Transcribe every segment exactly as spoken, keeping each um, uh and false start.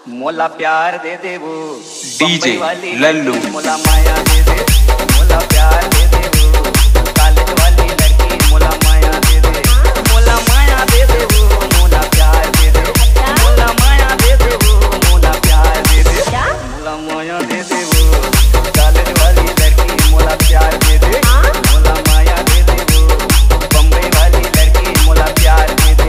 मोला प्यार दे दे वो डीजे लल्लू, मोला माया दे दे, मोला प्यार दे दे वो कॉलेज वाली लड़की, मोला माया दे दे, मोला माया दे दे वो, मोला प्यार दे दे, मोला माया दे दे वो, मोला प्यार दे दे, मोला माया दे दे वो कॉलेज वाली लड़की, मोला प्यार दे दे, मोला माया दे दे वो बम्बई वाली लड़की, मोला प्यार दे दे।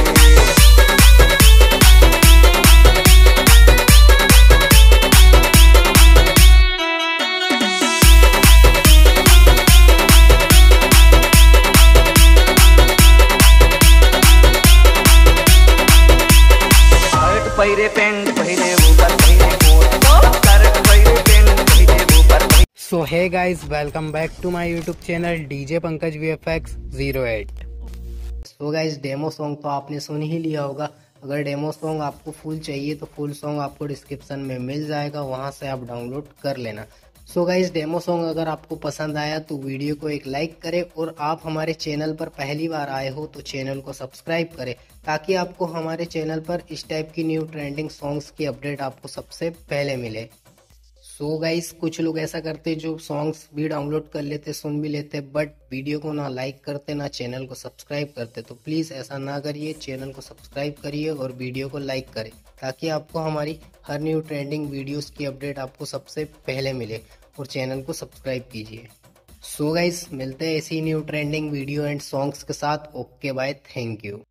पहिरे पेंट पहिरे ऊपर पहिरे कोट शर्ट पहिरे पेंट पहिरे ऊपर। So hey guys, welcome back to my YouTube channel DJ Pankaj V F X zero eight. So guys, demo song तो आपने सुन ही लिया होगा। अगर डेमो सॉन्ग आपको फुल चाहिए तो फुल सॉन्ग आपको डिस्क्रिप्शन में मिल जाएगा, वहां से आप डाउनलोड कर लेना। सो गाइस, डेमो सॉन्ग अगर आपको पसंद आया तो वीडियो को एक लाइक करें, और आप हमारे चैनल पर पहली बार आए हो तो चैनल को सब्सक्राइब करें, ताकि आपको हमारे चैनल पर इस टाइप की न्यू ट्रेंडिंग सॉन्ग्स की अपडेट आपको सबसे पहले मिले। सो गाइस, कुछ लोग ऐसा करते जो सॉन्ग्स भी डाउनलोड कर लेते, सुन भी लेते, बट वीडियो को ना लाइक करते ना चैनल को सब्सक्राइब करते। तो प्लीज़ ऐसा ना करिए, चैनल को सब्सक्राइब करिए और वीडियो को लाइक करें, ताकि आपको हमारी हर न्यू ट्रेंडिंग वीडियोस की अपडेट आपको सबसे पहले मिले, और चैनल को सब्सक्राइब कीजिए। सो गाइस, मिलते हैं ऐसी new trending video and songs के साथ। Okay bye, thank you.